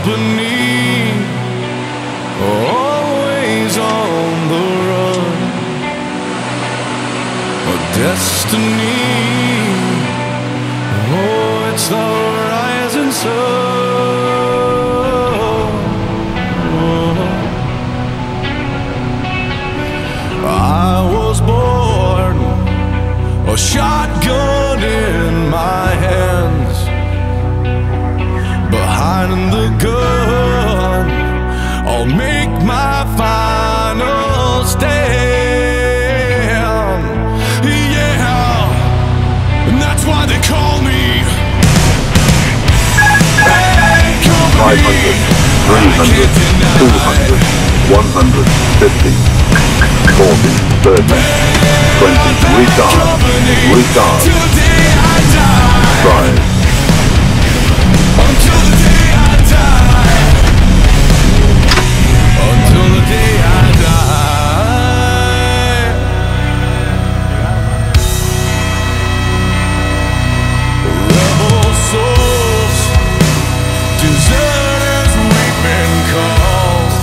company, always on the run. A destiny, oh, it's the rising sun. I was born, a shotgun in my hands, behind the gun, I'll make my final stand. Yeah, and that's why they call me 500, 300, 200, 150, 40, 30, 20, retard, 5. Until the day I die. Until the day I die. Rebel souls, deserters we've been called.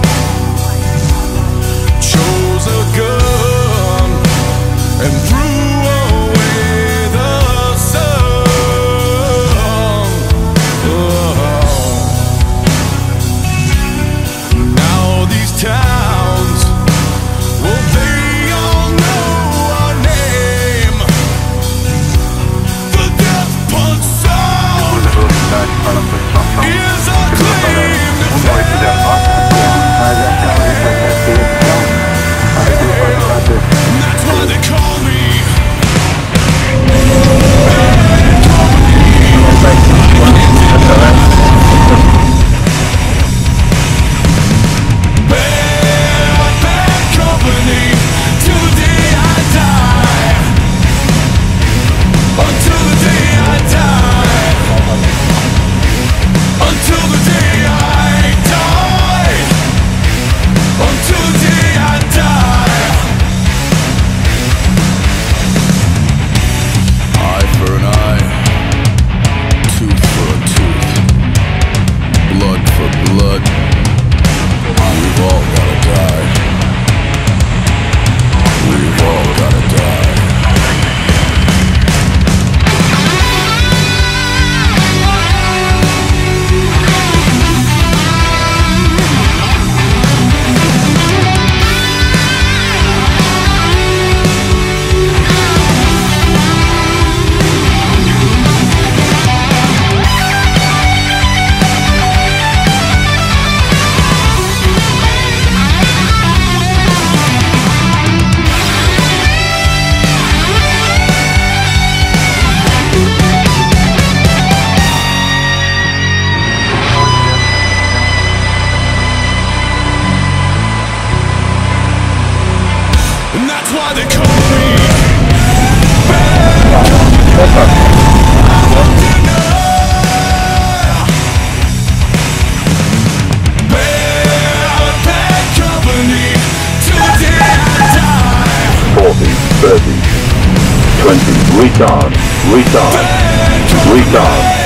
Chose a gun and threw away the sun. Now these towns, well, they all know our name. The death punch sound is our claim to fame. And that's why they call me Bad company till the day I die. Until the day I die. Until the day I die. Until the day I die. Eye for an eye, tooth for a tooth, blood for blood. We've all gotta die. We've all gotta die. And that's why they call me bad company till the day I die. 40, 30, 20, retard,